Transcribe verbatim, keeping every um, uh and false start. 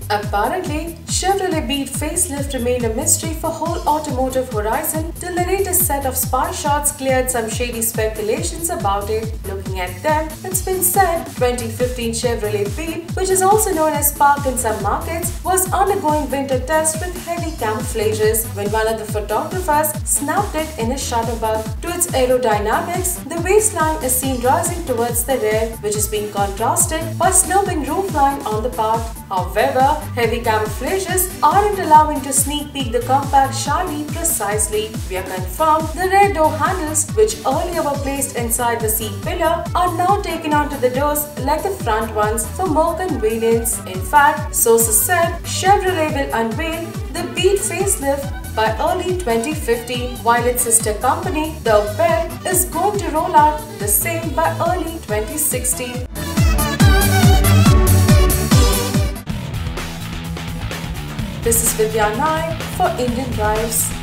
Apparently, Chevrolet Beat facelift remained a mystery for whole automotive horizon till the latest set of spy shots cleared some shady speculations about it. Looking at them, it's been said twenty fifteen Chevrolet Beat, which is also known as Spark in some markets, was undergoing winter tests with heavy camouflages when one of the photographers snapped it in a shutterbug. To its aerodynamics, the waistline is seen rising towards the rear, which is being contrasted by sloping roofline on the part. However, heavy camouflages aren't allowing to sneak peek the compact shiny precisely. We are confirmed the rear door handles, which earlier were placed inside the seat pillar, are now taken onto the doors like the front ones for more convenience. In fact, sources said Chevrolet will unveil the Beat facelift by early twenty fifteen, while its sister company, the Opel, is going to roll out the same by early twenty sixteen. This is Vidya Naik for Indian Drives.